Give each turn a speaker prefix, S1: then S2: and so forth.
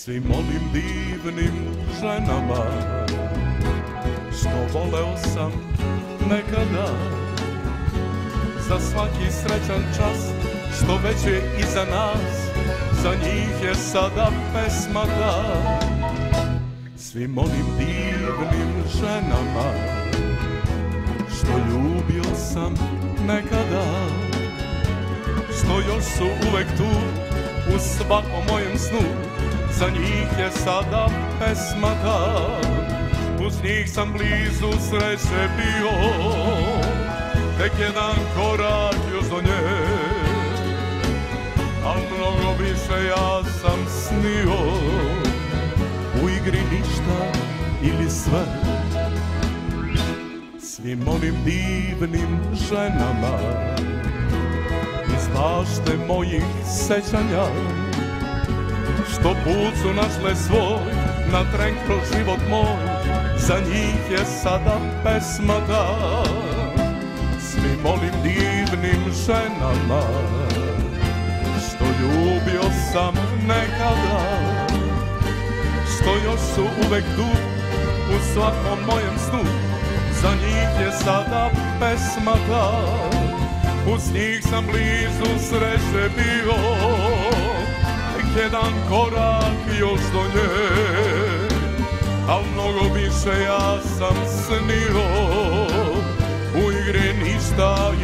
S1: Svim onim divnim ženama što voleo sam nekada, za svaki srećan čas što već je iza nas, za njih je sada pesma ta. Svim onim divnim ženama što ljubio sam nekada, što još su uvek tu u svakom mojem snu, za njih je sada pesma ta. Uz njih sam blizu sreće bio, tek jedan korak još do nje, al mnogo više ja sam snio, u igri ništa ili sve. Svim onim divnim ženama iz bašte mojih sećanja, što put su našle svoj na tren kroz život moj, za njih je sada pesma ta. Svim onim divnim ženama što ljubio sam nekada, što još su uvek tu u svakom mojem snu, za njih je sada pesma ta. Uz njih sam blizu sreće bio, jedan korak još do nje, al mnogo više ja sam snio, u igri ništa